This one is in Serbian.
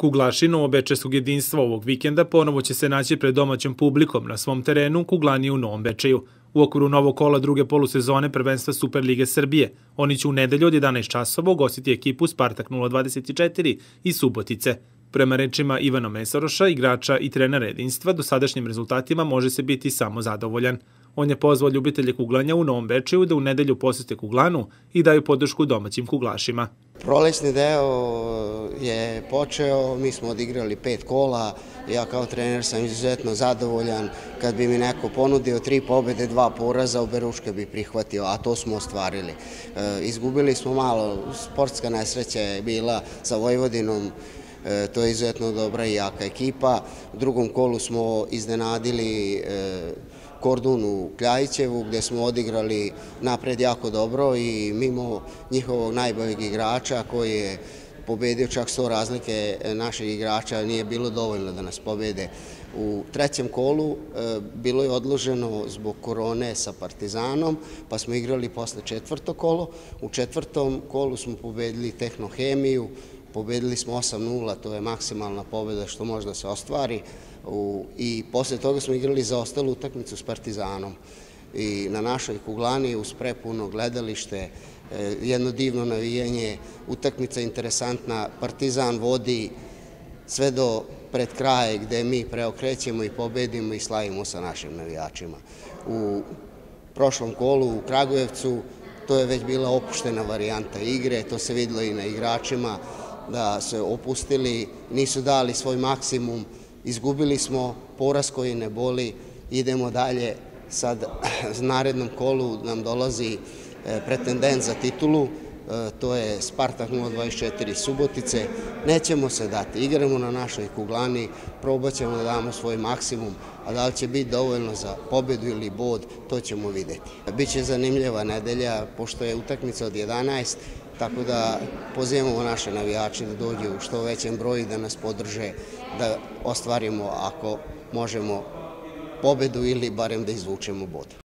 Kuglaši novobečajskog jedinstva ovog vikenda ponovo će se naći pred domaćom publikom na svom terenu Kuglani u Novom Bečeju. U okviru novog kola druge polusezone prvenstva Superlige Srbije. Oni će u nedelju od 11 časova ugostiti ekipu Spartak 024 iz Subotice. Prema rečima Ivana Mesoroša, igrača i trenera jedinstva, dosadašnjim rezultatima može se biti samo zadovoljan. On je pozvao ljubitelje kuglanja u Novom Bečeju da u nedelju posete Kuglanu i daju podršku domaćim kuglašima. Prolećni deo je počeo, mi smo odigrali 5 kola, ja kao trener sam izuzetno zadovoljan. Kad bi mi neko ponudio 3 pobede, 2 poraza, oberučke bi prihvatio, a to smo ostvarili. Izgubili smo malo, sportska nesreća je bila sa Vojvodinom, to je izuzetno dobra i jaka ekipa. U drugom kolu smo iznenadili Kordun u Kljajićevu, gde smo odigrali napred jako dobro i mimo njihovog najboljeg igrača koji je pobedio čak 100 razlike naših igrača, nije bilo dovoljno da nas pobede. U trećem kolu bilo je odloženo zbog korone sa Partizanom, pa smo igrali posle četvrto kolo. U četvrtom kolu smo pobedili Tehnohemiju, pobedili smo 8-0, to je maksimalna pobeda što može da se ostvari. I posle toga smo igrali za ostalu utakmicu s Partizanom. I na našoj Kuglani uz prepuno gledalište, jedno divno navijanje, utakmica interesantna, Partizan vodi sve do pred kraja gde mi preokrećemo i pobedimo i slavimo sa našim navijačima. U prošlom kolu u Kragujevcu to je već bila opuštena varijanta igre, to se videlo i na igračima da se opustili, nisu dali svoj maksimum, izgubili smo, poraz koji ne boli, idemo dalje. Sad u narednom kolu nam dolazi pretendent za titulu, to je Spartak 024 Subotice. Nećemo se dati, igramo na našoj Kuglani, probat ćemo da damo svoj maksimum, a da li će biti dovoljno za pobedu ili bod, to ćemo videti. Biće zanimljiva nedelja, pošto je utakmica od 11, tako da pozivamo naše navijače da dođu u što većem broju, da nas podrže, da ostvarimo, ako možemo, pobedu ili barem da izvučemo bod.